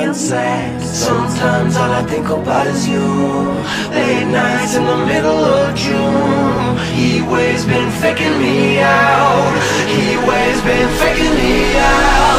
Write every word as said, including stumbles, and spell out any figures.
feel sad. Sometimes all I think about is you. Late nights in the middle of June. He waves been faking me out. He waves been faking me out.